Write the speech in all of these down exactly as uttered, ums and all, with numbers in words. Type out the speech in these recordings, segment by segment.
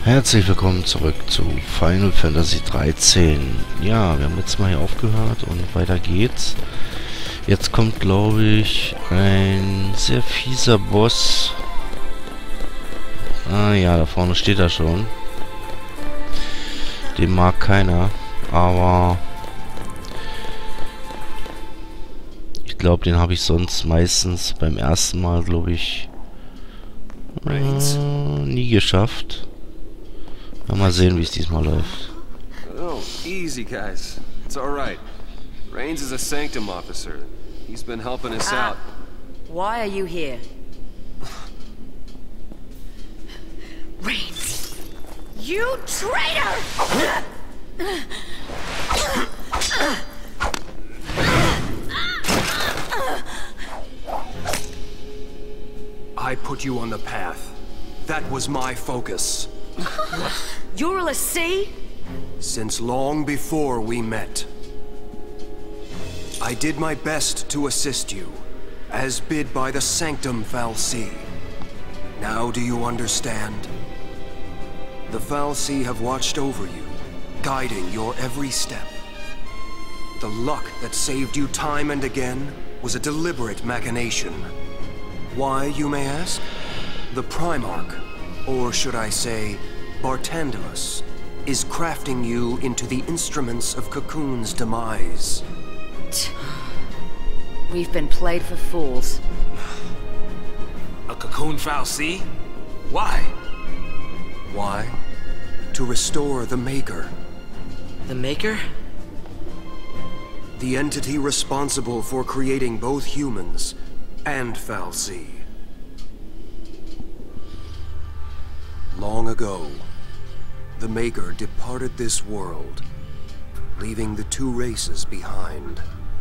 Herzlich willkommen zurück zu Final Fantasy dreizehn. Ja, wir haben jetzt mal hier aufgehört und weiter geht's. Jetzt kommt, glaube ich, ein sehr fieser Boss. Ah ja, da vorne steht er schon. Den mag keiner, aber ich glaube, den habe ich sonst meistens beim ersten Mal, glaube ich, äh, nie geschafft. Mal sehen, wie es diesmal läuft. Oh, easy, guys. It's all right. Raines is a Sanctum officer. He's been helping us ah, out. Why are you here? Raines! You traitor! I put you on the path. That was my focus. You're a l'Cie? Since long before we met. I did my best to assist you, as bid by the Sanctum fal'Cie. Now do you understand? The fal'Cie have watched over you, guiding your every step. The luck that saved you time and again was a deliberate machination. Why, you may ask? The Primarch, or should I say, Barthandelus, is crafting you into the instruments of Cocoon's demise. We've been played for fools. A Cocoon fal'Cie? Why? Why? To restore the Maker. The Maker? The entity responsible for creating both humans and fal'Cie. Long ago, the Maker departed this world, leaving the two races behind.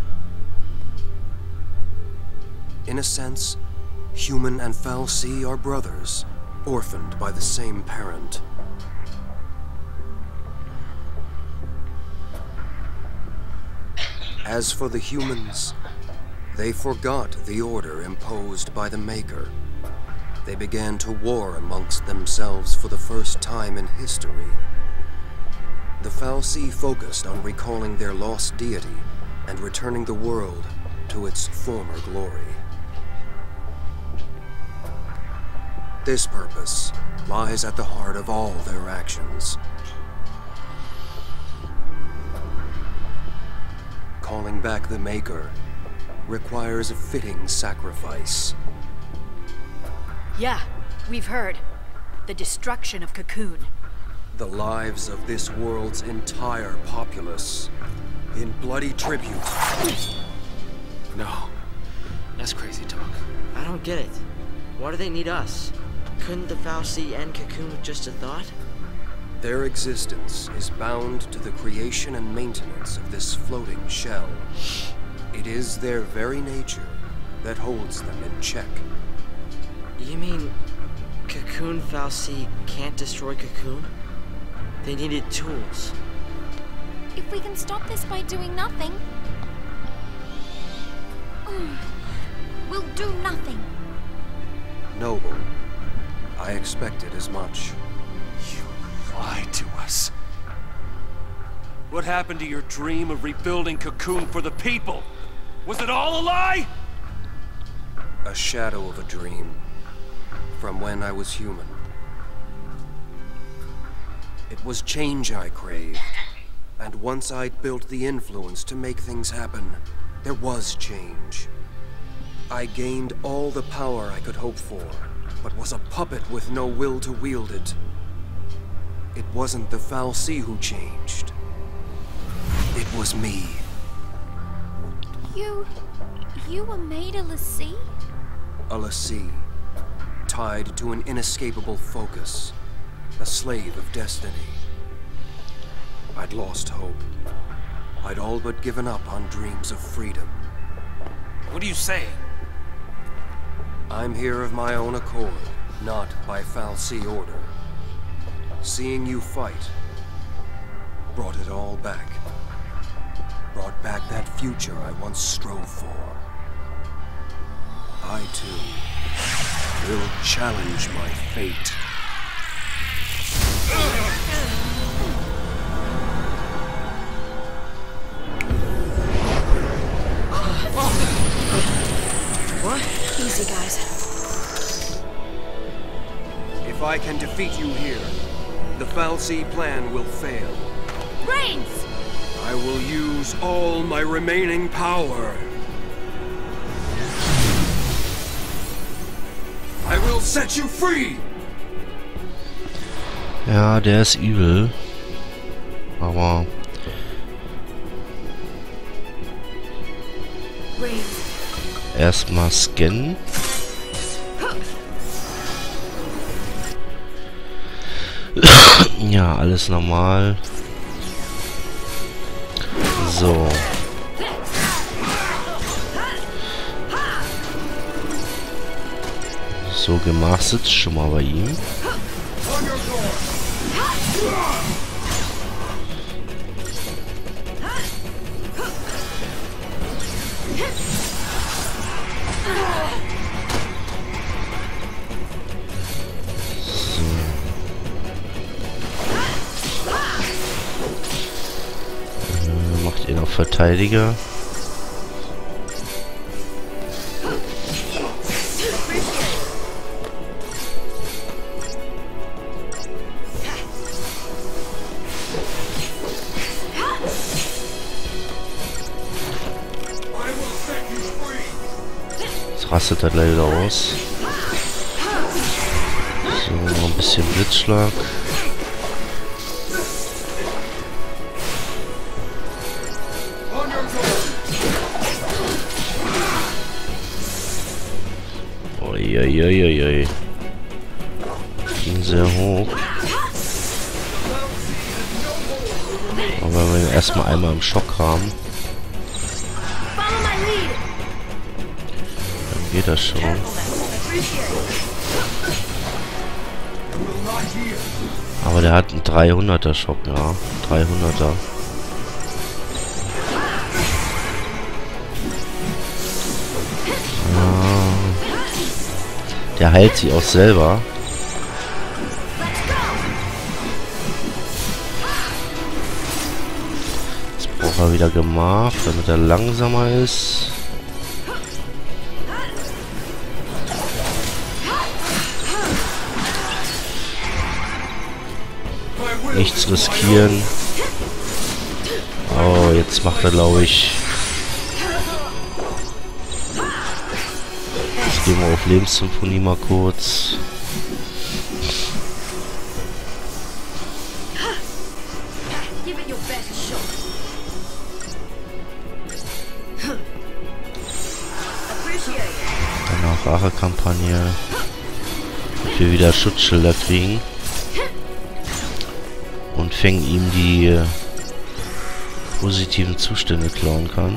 In a sense, human and fal'Cie are brothers, orphaned by the same parent. As for the humans, they forgot the order imposed by the Maker. They began to war amongst themselves for the first time in history. The fal'Cie focused on recalling their lost deity and returning the world to its former glory. This purpose lies at the heart of all their actions. Calling back the Maker requires a fitting sacrifice. Yeah, we've heard. The destruction of Cocoon. The lives of this world's entire populace in bloody tribute. No. That's crazy talk. I don't get it. Why do they need us? Couldn't the fal'Cie end Cocoon with just a thought? Their existence is bound to the creation and maintenance of this floating shell. It is their very nature that holds them in check. You mean Cocoon fal'Cie can't destroy Cocoon? They needed tools. If we can stop this by doing nothing, we'll do nothing. Noble, I expected as much. You lied to us. What happened to your dream of rebuilding Cocoon for the people? Was it all a lie? A shadow of a dream. From when I was human. It was change I craved, and once I'd built the influence to make things happen, there was change. I gained all the power I could hope for, but was a puppet with no will to wield it. It wasn't the fal'Cie who changed. It was me. You... you were made a l'Cie? A l'Cie. Tied to an inescapable focus, a slave of destiny. I'd lost hope. I'd all but given up on dreams of freedom. What are you saying? I'm here of my own accord, not by fal'Cie order. Seeing you fight brought it all back. Brought back that future I once strove for. I too will challenge my fate. I can defeat you here, the Fal'Cie plan will fail. Reigns! I will use all my remaining power. I will set you free! Ja, der ist übel. Aber... erstmal scannen. Ja, alles normal. So. So, Gemach sitzt schon mal bei ihm. Macht ihn auf Verteidiger. Jetzt rastet er gleich wieder aus. So, noch ein bisschen Blitzschlag. Uiuiuiui. Ging sehr hoch. Aber wenn wir ihn erstmal einmal im Schock haben, dann geht das schon. Aber der hat einen dreihunderter Schock, ja. dreihunderter. Der heilt sich auch selber. Jetzt braucht er wieder Gemach, damit er langsamer ist. Nichts riskieren. Oh, jetzt macht er, glaube ich... Gehen wir auf Lebenssymphonie mal kurz. Danach Rachekampagne. Und wir wieder Schutzschilder kriegen. Und Feng ihm die positiven Zustände klauen kann.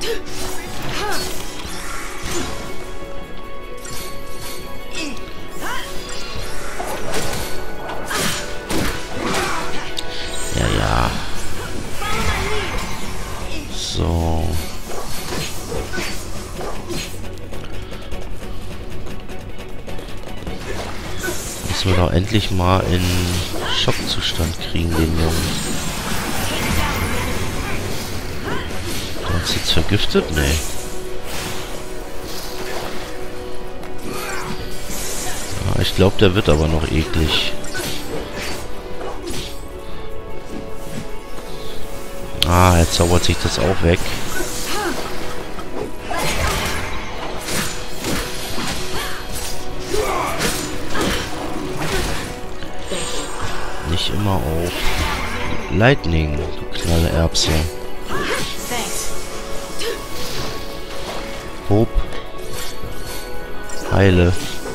So. Müssen wir doch endlich mal in Schockzustand kriegen, den Jungen. Der ist jetzt vergiftet? Nee. Ja, ich glaube, der wird aber noch eklig. Ah, jetzt zaubert sich das auch weg. Nicht immer auf Lightning, du kleine Erbse. Hopp. Heile.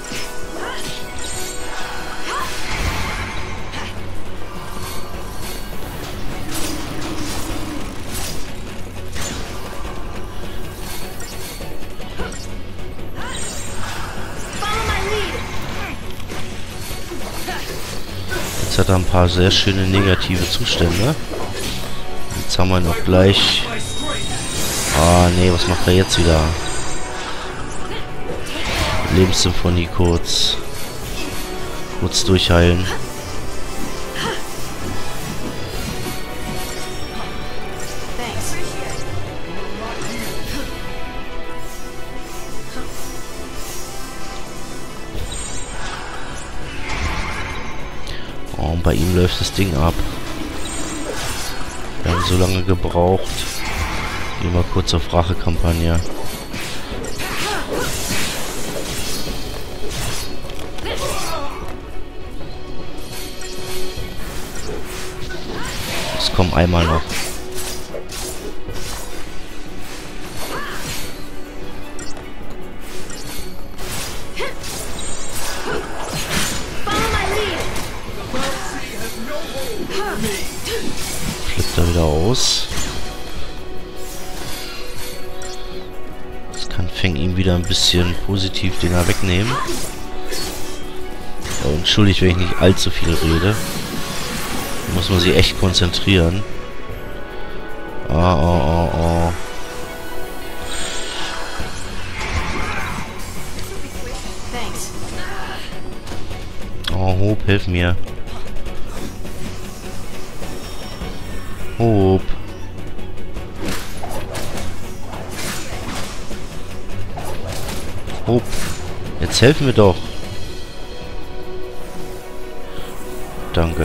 Jetzt hat er ein paar sehr schöne negative Zustände. Jetzt haben wir noch gleich... Ah, nee, was macht er jetzt wieder? Lebenssymphonie kurz. Kurz durchheilen. Oh, und bei ihm läuft das Ding ab. Wir haben so lange gebraucht. Gehen wir kurz auf Rachekampagne. Es kommt einmal noch. Flippt er wieder aus. Das kann Feng ihm wieder ein bisschen positiv Dinger wegnehmen. Ja, entschuldigt, wenn ich nicht allzu viel rede. Da muss man sich echt konzentrieren. Ah, oh, oh, oh. Oh, Hope, hilf mir. Hope. Hope. Jetzt helfen wir doch. Danke.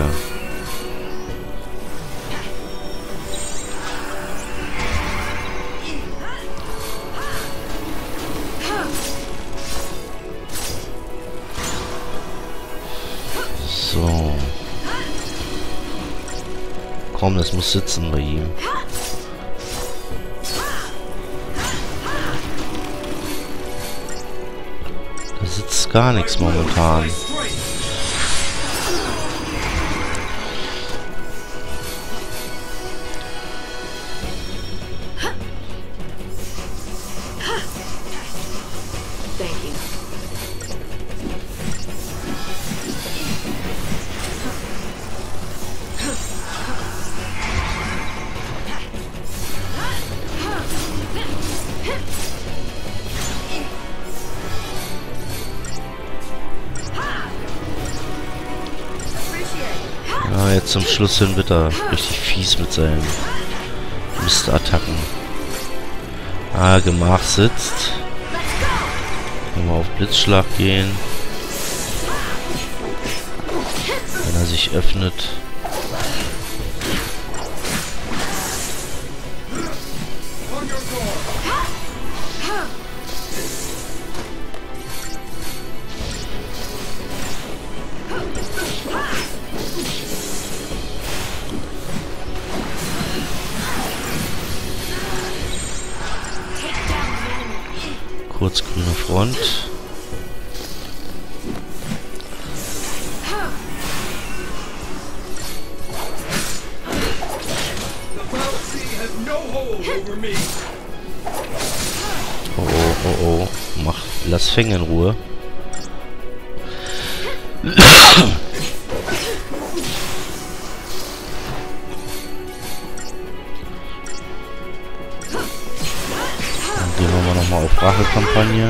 So. Komm, das muss sitzen bei ihm. Da sitzt gar nichts momentan. Ja, jetzt zum Schluss hin wird er richtig fies mit seinen Mistattacken. Ah, Gemach sitzt. Können wir auf Blitzschlag gehen. Wenn er sich öffnet. Kurz grüne Front. Oh, oh, oh, oh. Mach, lass Feng in Ruhe. Gehen wir mal nochmal auf Rachekampagne.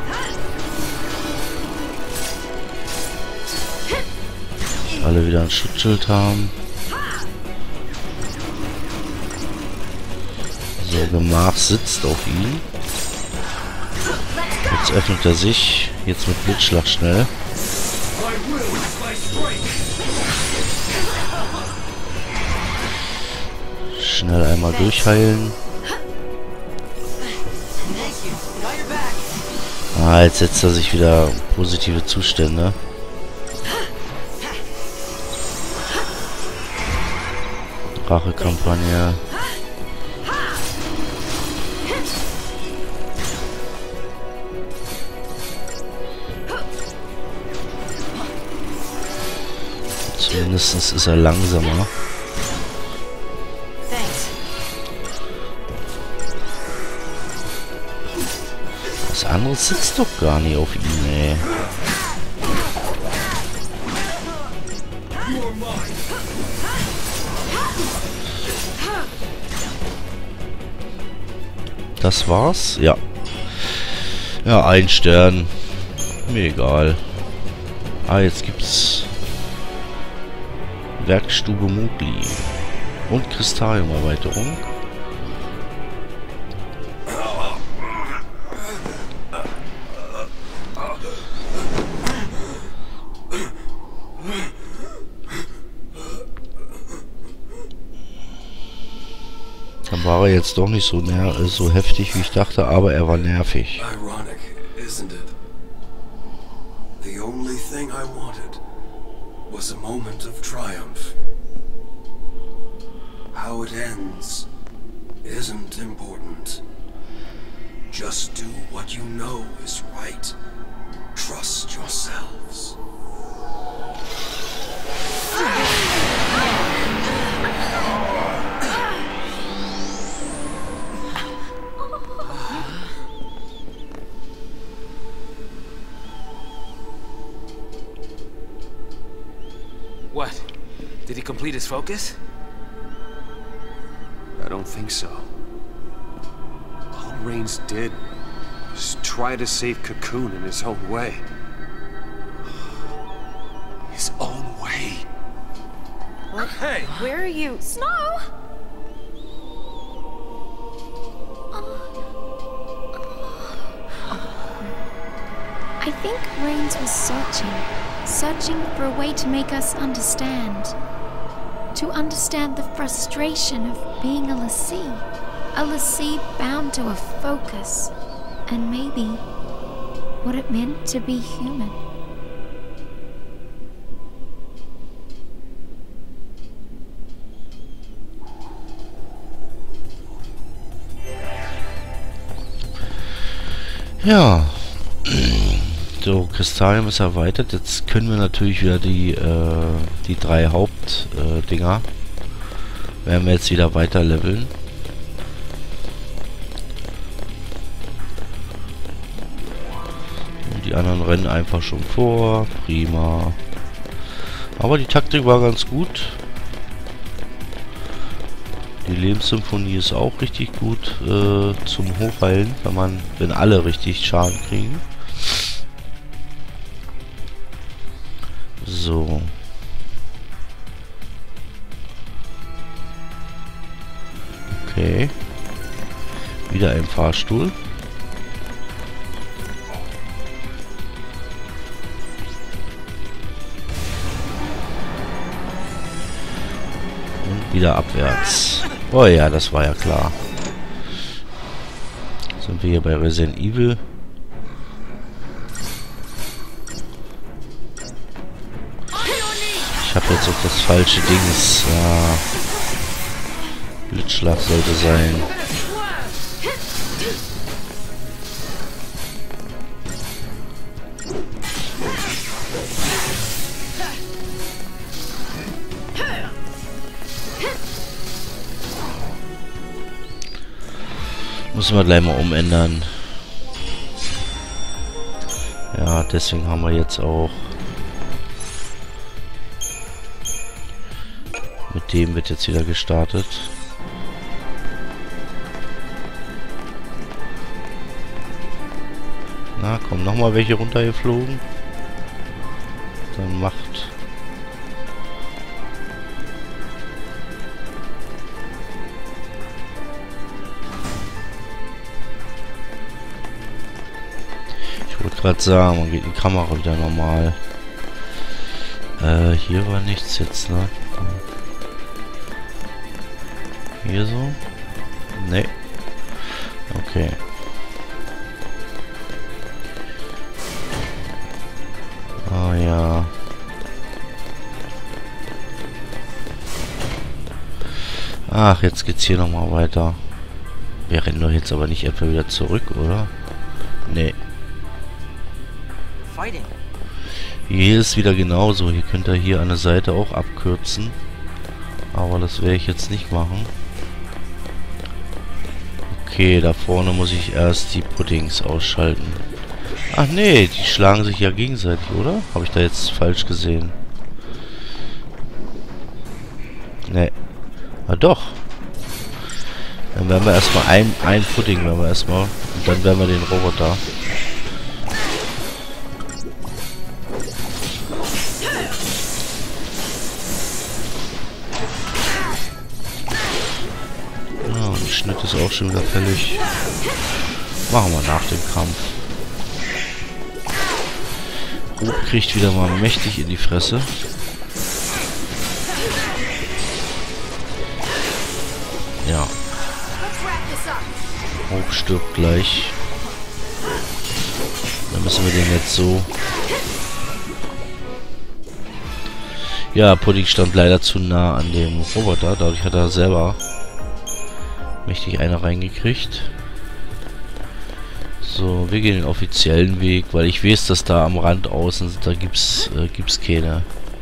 Alle wieder ein Schutzschild haben. So, Gemach sitzt auf ihn. Jetzt öffnet er sich. Jetzt mit Blitzschlag schnell. Schnell einmal durchheilen. Ah, jetzt setzt er sich wieder positive Zustände. Rachekampagne. Zumindest ist er langsamer. Das andere sitzt doch gar nicht auf ihm, ey. Das war's? Ja. Ja, ein Stern. Mir egal. Ah, jetzt gibt's Werkstube Mowgli und Kristalliumerweiterung. war er jetzt doch nicht so, ner so heftig, wie ich dachte, aber er war nervig. Ironic, isn't it? The only thing I wanted was a moment of triumph. How it ends isn't important. Just do what you know is right. Trust yourselves. What? Did he complete his focus? I don't think so. All Rains did was try to save Cocoon in his own way. His own way. What? Hey! Where are you? Snow! I think Rains was searching. Searching for a way to make us understand. To understand the frustration of being a l'Cie. A l'Cie bound to a focus. And maybe what it meant to be human. Ja. So, Kristallien ist erweitert. Jetzt können wir natürlich wieder die, äh, die drei Hauptdinger äh, werden wir jetzt wieder weiter leveln. Und die anderen rennen einfach schon vor. Prima. Aber die Taktik war ganz gut. Die Lebenssymphonie ist auch richtig gut äh, zum Hochheilen, wenn man, wenn alle richtig Schaden kriegen. So. Okay. Wieder ein Fahrstuhl. Und wieder abwärts. Oh ja, das war ja klar. Sind wir hier bei Resident Evil. Ich habe jetzt auch das falsche Dings. Ja. Blitzschlag sollte sein. Müssen wir gleich mal umändern. Ja, deswegen haben wir jetzt auch mit dem wird jetzt wieder gestartet. Na, kommen nochmal welche runtergeflogen. Dann macht. Ich wollte gerade sagen, man geht die Kamera wieder normal. Äh, hier war nichts jetzt, ne? Hier so? Ne. Okay. Ah ja. Ach, jetzt geht's hier nochmal weiter. Wir rennen doch jetzt aber nicht etwa wieder zurück, oder? Ne. Hier ist wieder genauso. Hier könnt ihr hier an der Seite auch abkürzen. Aber das werde ich jetzt nicht machen. Okay, da vorne muss ich erst die Puddings ausschalten. Ach nee, die schlagen sich ja gegenseitig, oder? Habe ich da jetzt falsch gesehen? Nee. Ah doch. Dann werden wir erstmal ein, ein Pudding, werden wir erstmal. Und dann werden wir den Roboter. Ja, und Schnitt ist auch schon wieder fällig. Machen wir nach dem Kampf. Rob kriegt wieder mal mächtig in die Fresse. Ja. Oh, stirbt gleich. Dann müssen wir den jetzt so... Ja, Pudding stand leider zu nah an dem Roboter. Dadurch hat er selber mächtig eine reingekriegt. So, wir gehen den offiziellen Weg, weil ich weiß, dass da am Rand außen, da gibt's, äh, gibt's keine.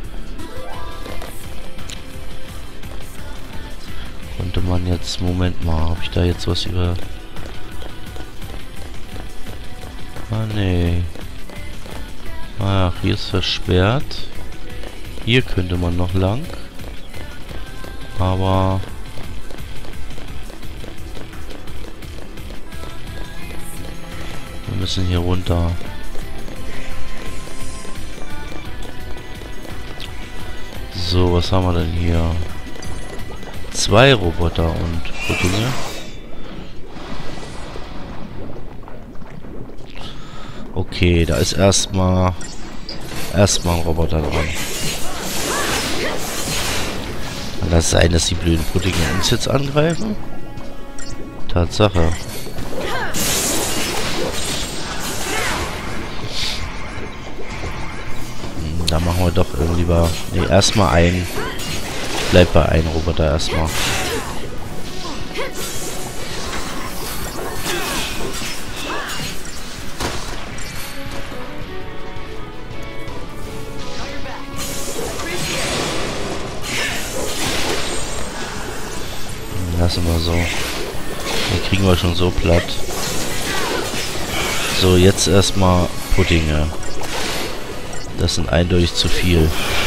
Konnte man jetzt, Moment mal, habe ich da jetzt was über... Ah, nee. Ach, hier ist versperrt. Hier könnte man noch lang. Aber... wir müssen hier runter. So, was haben wir denn hier? Zwei Roboter und Puddinge. Okay, da ist erstmal erstmal ein Roboter dran. Kann das sein, dass die blöden Puddinge uns jetzt angreifen? Tatsache. Hm, da machen wir doch irgendwie lieber... Ne, erstmal ein... Bleibt bei einem Roboter erstmal. Lassen wir so. Den kriegen wir schon so platt. So, jetzt erstmal Puddinge. Das sind eindeutig zu viel.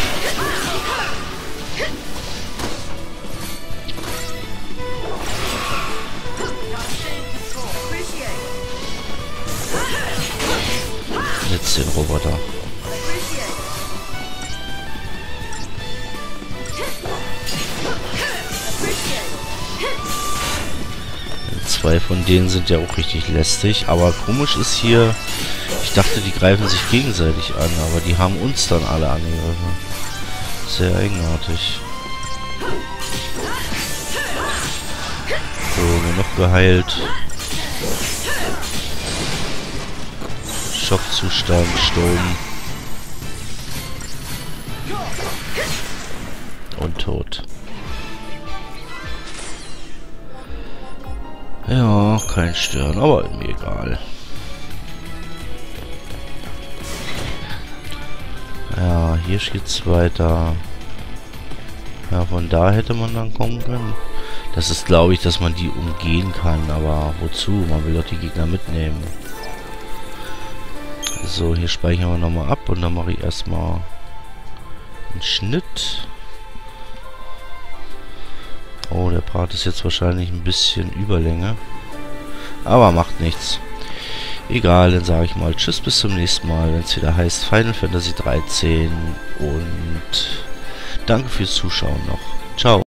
Jetzt den Roboter. Zwei von denen sind ja auch richtig lästig, aber komisch ist hier, ich dachte, die greifen sich gegenseitig an, aber die haben uns dann alle angegriffen. Sehr eigenartig. So, nur noch geheilt. Schockzustand, Sturm. Und tot. Ja, kein Stören, aber mir egal. Ja, hier geht's weiter. Ja, von da hätte man dann kommen können. Das ist, glaube ich, dass man die umgehen kann, aber wozu? Man will doch die Gegner mitnehmen. So, hier speichern wir nochmal ab und dann mache ich erstmal einen Schnitt. Oh, der Part ist jetzt wahrscheinlich ein bisschen Überlänge. Aber macht nichts. Egal, dann sage ich mal tschüss, bis zum nächsten Mal, wenn es wieder heißt Final Fantasy dreizehn. Und danke fürs Zuschauen noch. Ciao.